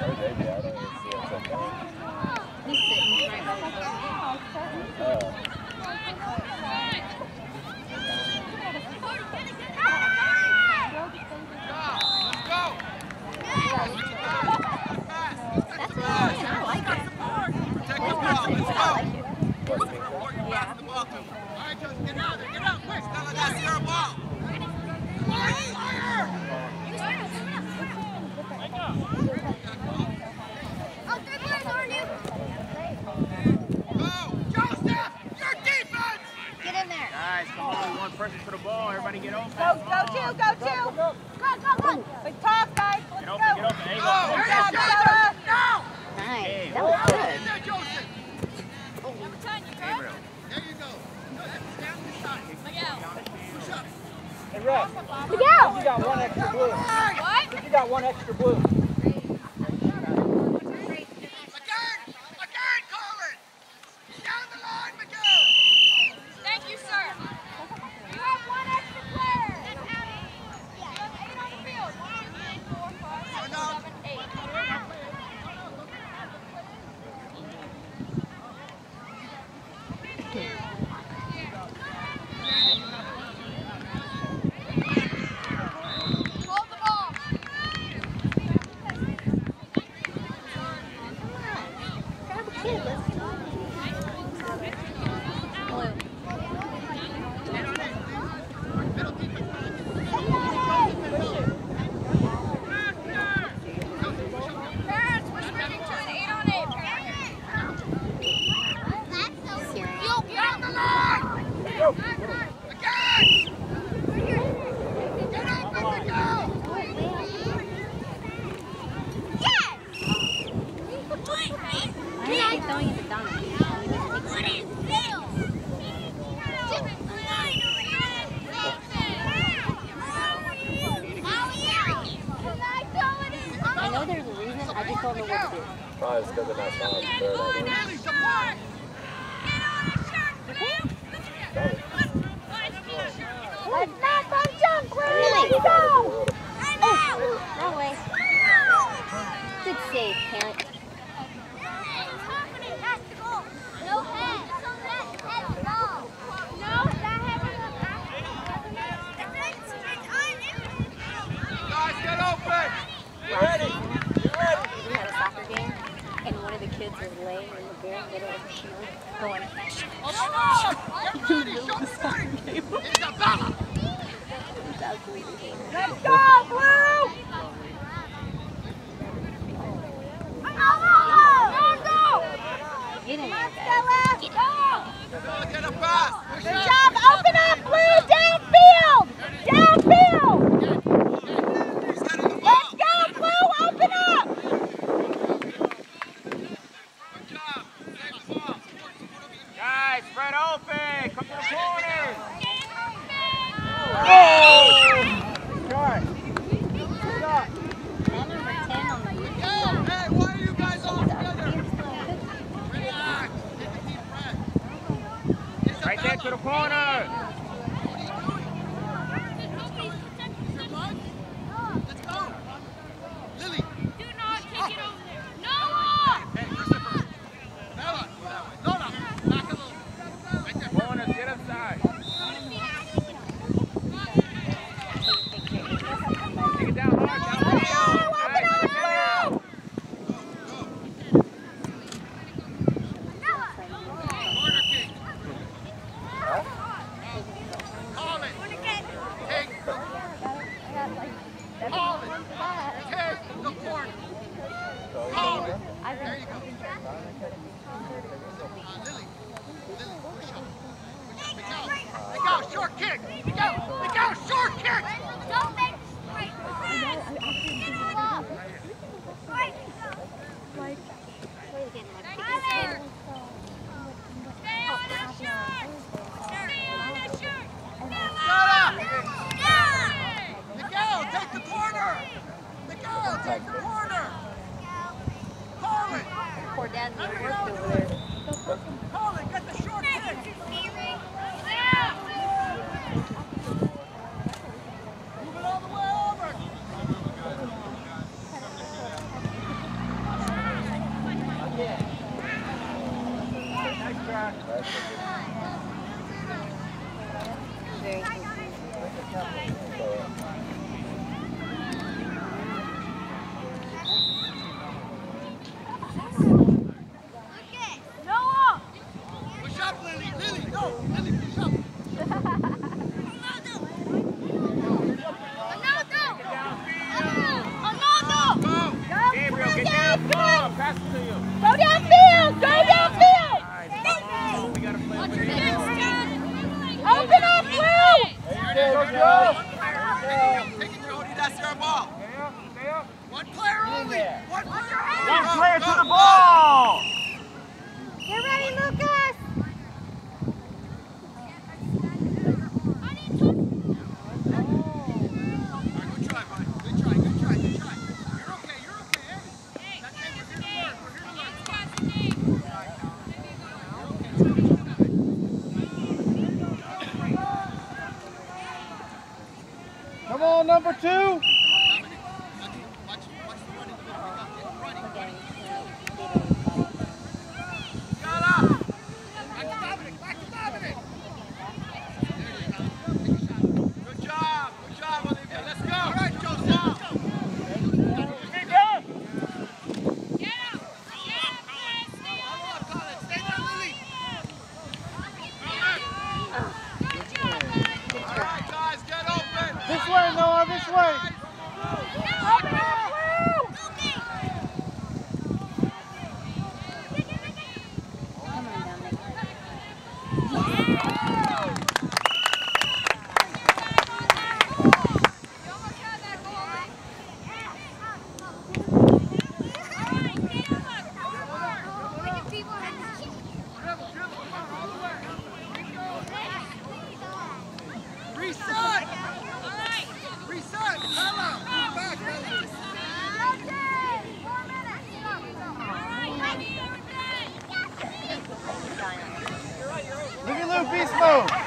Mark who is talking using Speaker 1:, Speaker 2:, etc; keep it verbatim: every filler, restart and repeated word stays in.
Speaker 1: He's sitting right by the phone. That's what I'm saying. I like it. I like it. Yeah.
Speaker 2: All right, Joseph, get out of there. Get out quick. Stella, that's your ball. Fire!
Speaker 3: Oh, three players, aren't you?
Speaker 2: Go! Joseph! Your defense!
Speaker 3: Get in there.
Speaker 4: Guys, come on. One person for the ball. Everybody get open.
Speaker 5: Go, go two, go two. Go, go, go. Big toss, guys. Let's
Speaker 4: Get
Speaker 5: go.
Speaker 4: open, get open. There you go.
Speaker 2: Oh,
Speaker 5: Good
Speaker 2: there
Speaker 5: job,
Speaker 2: you go,
Speaker 5: Stella.
Speaker 2: Now!
Speaker 1: Nice. That was good.
Speaker 2: There, Joseph.
Speaker 4: Gabriel.
Speaker 2: There you go. No, that's down this side. Push up.
Speaker 6: Hey, Rex,
Speaker 5: Miguel.
Speaker 6: you got one extra blue.
Speaker 3: What?
Speaker 6: You got one extra blue.
Speaker 2: Again! Again, Colin! Down the line, Miguel!
Speaker 3: Thank you, sir. You have one extra player. You have eight on the field. One, two, three, four, five, six, seven, eight. Hold the ball.
Speaker 1: Grab a kid. Let's do
Speaker 3: Parents, we're switching to an eight on eight. You'll get the line. Again. Get open, Miguel. Yes.
Speaker 1: I keep throwing it to Donna.
Speaker 3: What is this?
Speaker 1: I know there's a reason. I just don't know what to do.
Speaker 7: Probably it's because of my son's bird.
Speaker 2: Really, support!
Speaker 5: Let's not go jump, Chloe. Let's go.
Speaker 1: Oh, wrong way. Good save, parent.
Speaker 3: No head. Head ball. No, that
Speaker 2: Guys, get open!
Speaker 6: You ready? You ready?
Speaker 1: We had a soccer game, and one of the kids was laying in the very middle of the field, going,
Speaker 2: Everybody, show me ready! Isabella!
Speaker 1: that was really hating.
Speaker 5: Let's go, Blue.
Speaker 1: Get in there, guys.
Speaker 5: Stella.
Speaker 2: Stella, get a pass! Push
Speaker 5: Good
Speaker 2: up.
Speaker 5: job. Open up, Blue. Downfield. Downfield.
Speaker 2: He's heading the
Speaker 5: Let's
Speaker 2: ball.
Speaker 5: go, Blue. Open up.
Speaker 2: Good job. Save the ball.
Speaker 4: Guys, spread open. Come to the corner.
Speaker 6: Try. Good shot.
Speaker 1: That number ten on the
Speaker 2: Go! Hey, why are you guys all together? Relax. Take a deep breath.
Speaker 4: Right there to the corner.
Speaker 2: What are you doing? Is your blood? Let's go. Lily.
Speaker 3: Do not take it over there. Noah!
Speaker 2: Hey, Christopher. Bella. Lola. Back a little. Right there.
Speaker 4: Corners, get inside. Take it down hard. Down hard. Guys, take it down.
Speaker 2: Corner kick. Call it. Take the Call it. Take the corner. Call it. There you go. Uh, Lily. Lily, push up. Push up. Miguel. Miguel, short kick. Miguel. Miguel, short kick.
Speaker 3: Don't make right. Get it off. Right. Tyler. Stay on that shirt. Stay on that shirt.
Speaker 2: Shut up. Miguel, take the corner. Miguel, take the corner. Call it.
Speaker 1: Poor dad's being worked over there.
Speaker 2: Call it. Get the short kick. Move it all the way over.
Speaker 6: Nice try.
Speaker 3: Noah!
Speaker 2: Push up, Lily. Lily, go. Lily, push up.
Speaker 4: Gabriel, get down. Come on. Pass it to you.
Speaker 5: Go downfield! Go downfield!
Speaker 4: We got to play with it.
Speaker 5: Open up, Blue!
Speaker 6: There you go.
Speaker 2: Take it, Jody. That's your ball.
Speaker 4: Stay up. Stay up.
Speaker 2: One player only. One player only.
Speaker 4: One
Speaker 2: Go,
Speaker 4: player
Speaker 2: go,
Speaker 4: to the
Speaker 2: go.
Speaker 4: ball.
Speaker 5: Get ready, Lucas!
Speaker 2: Good try, buddy. Good try, good try, good try. You're okay, you're okay. Hey, that's it. We're here to learn. We're here to learn.
Speaker 6: Come on, number two.
Speaker 2: Watch, watch the run in the middle. Get running, running. Got up. Back to Dominic, back to Dominic. There you go. Take a shot. Good job, good job, Olivia. Let's go. All right, Joseph.
Speaker 4: Keep going.
Speaker 2: Follow up, Colin. Stay there, Lily. All right, guys, get open.
Speaker 6: This way, Noah, this way.
Speaker 5: Open up, Blue!
Speaker 2: Reset. Reset. Bella. Back, Bella.
Speaker 6: Look at Luke, beast mode.